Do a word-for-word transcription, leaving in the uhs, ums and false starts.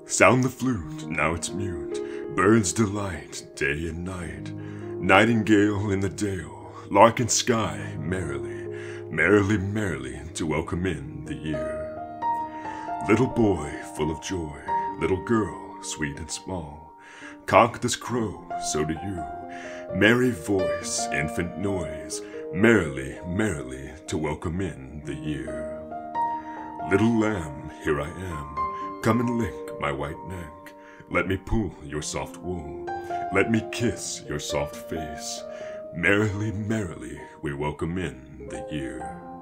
Sound the flute, now it's mute. Birds delight, day and night. Nightingale in the dale, lark in sky, merrily, merrily, merrily, to welcome in the year. Little boy, full of joy, little girl, sweet and small, cock does crow, so do you. Merry voice, infant noise, merrily, merrily, to welcome in the year. Little lamb, here I am, come and lick my white neck. Let me pull your soft wool, let me kiss your soft face. Merrily, merrily, we welcome in the year.